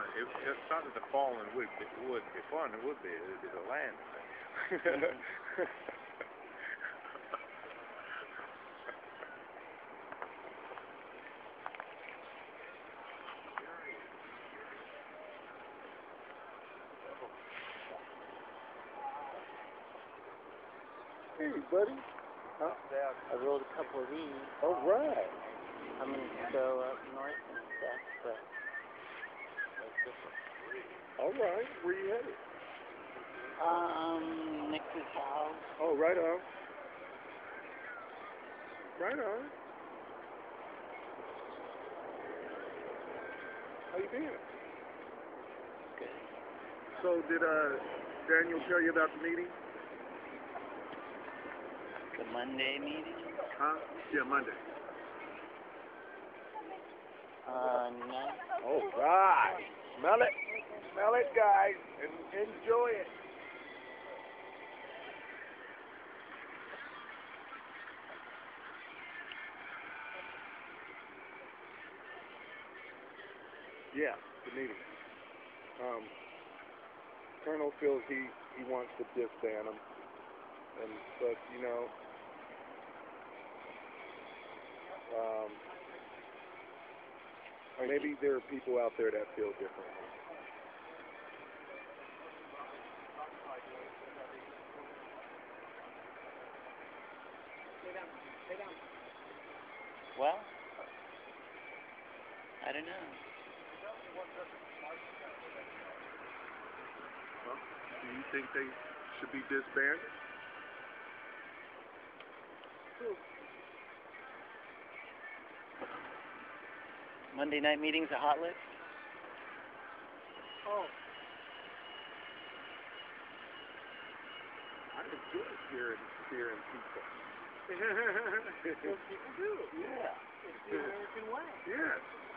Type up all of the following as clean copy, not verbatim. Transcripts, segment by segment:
It's not that the falling wouldn't be fun. It would be. It would be the land thing. Hey, buddy. Huh? I rolled a couple of these. All right. I'm going to go up north and stuff, but that's different. All right. Where you headed? Nix's house. Oh, right on. Right on. How you been? Good. So did Daniel tell you about the meeting? The Monday meeting? Huh? Yeah, Monday. No. All right. Smell it. Smell it, guys, and enjoy it. Yeah, the meeting. Colonel feels he wants to disband them, but you know, maybe there are people out there that feel differently. Well, I don't know. Well, do you think they should be disbanded? Monday night meeting's a hot list? Oh. I enjoy hearing people. Well, people do. Yeah. It's the American way. Yes.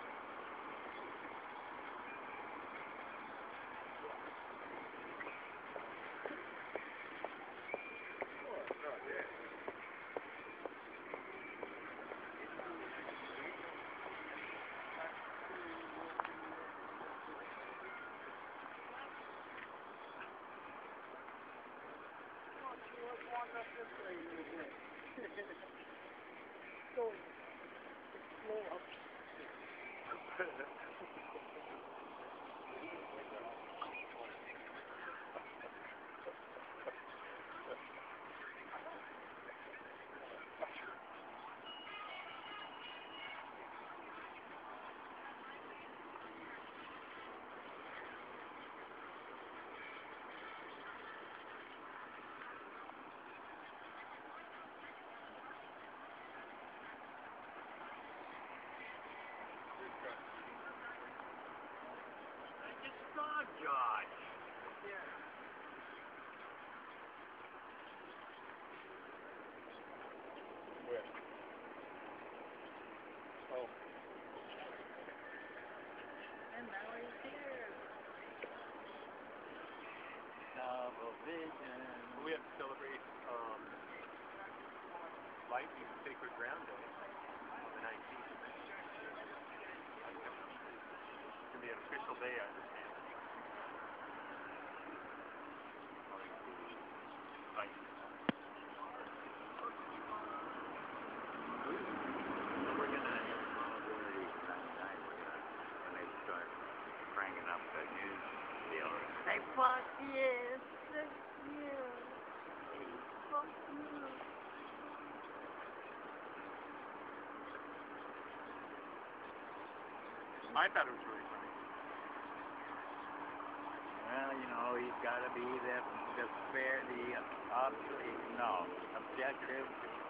Josh. Yeah. Where? Oh. And now he's here. Double vision. We have to celebrate Life in Sacred Ground Day on the 19th. It's going to be an official day, I understand. Say fuck yes, fuck you, fuck you. I thought it was really funny. Well, you know, he's got to be the objective